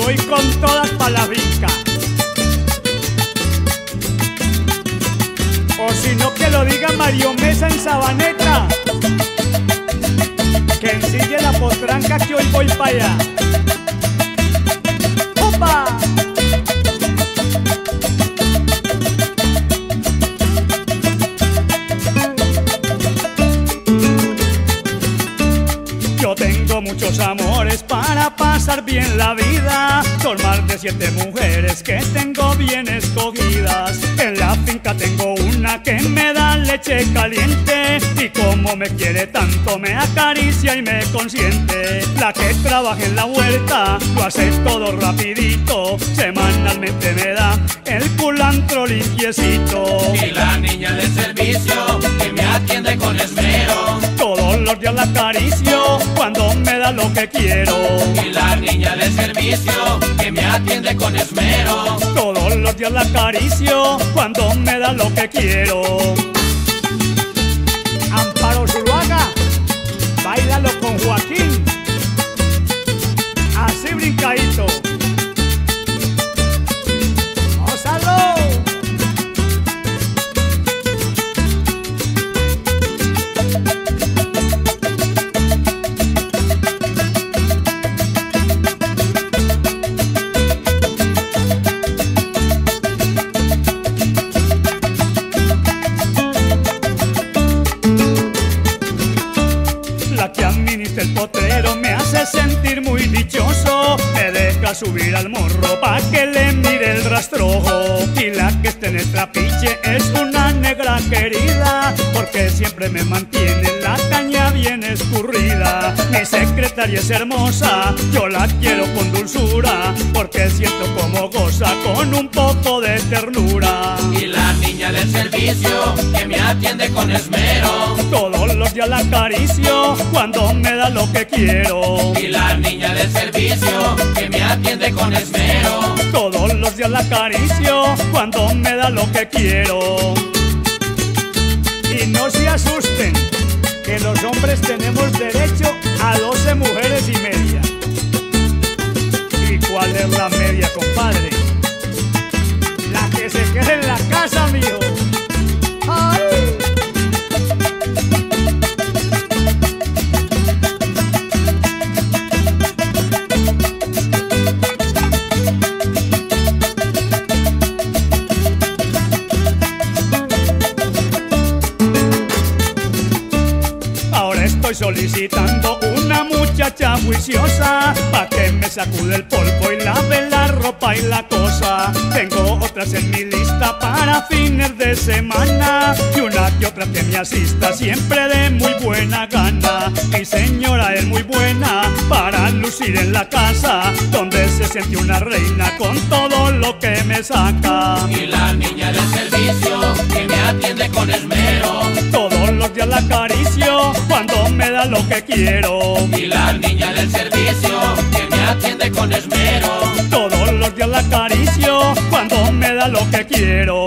voy con todas pa' la finca. O si no, que lo diga Mario Mesa en Sabaneta, que ensille la potranca que hoy voy pa' allá. ¡Opa! Yo tengo muchos amores para pasar bien la vida. Son más de 7 mujeres que tengo bien escogidas. En la finca tengo una que me da leche caliente, y como me quiere tanto me acaricia y me consiente. La que trabaja en la huerta lo hace todo rapidito, semanalmente me da el culantro limpiecito. Y la niña del servicio que me atiende con esmero, todos los días la acaricio cuando me da lo que quiero. y la niña del servicio que me atiende con esmero, Todos los días la acaricio cuando me da lo que quiero. Amparo Zuluaga, báilalo con Joaquín, así brincadito. ¡Gózalo! La que administra el potrero me hace sentir muy dichoso, me deja subir al morro pa' que le mire el rastrojo. Y la que está en el trapiche es una negra querida, porque siempre me mantiene la caña bien escurrida. Mi secretaria es hermosa, yo la quiero con dulzura, porque siento como goza con un poco de ternura. y la niña del servicio que me atiende con esmero, Todos los días la acaricio cuando me da lo que quiero. y la niña del servicio que me atiende con esmero, Todos los días la acaricio cuando me da lo que quiero. Y no se asusten, que los hombres tenemos derecho a 12 mujeres y media. ¿Y cuál es la media, compadre? La que se quede en la casa, mijo. ¡Ay! Ahora estoy solicitando una muchacha juiciosa, pa' que me sacude el polvo y lave la ropa y la cosa. Tengo otras en mi lista para fines de semana, y una que otra que me asista siempre de muy buena gana. Mi señora es muy buena para lucir en la casa, donde se siente una reina con todo lo que me saca. y la niña del servicio que me atiende con esmero, Todos los días la acaricio cuando me da lo que quiero. y la niña del servicio que me atiende con esmero, Todos los días la acaricio cuando me da lo que quiero.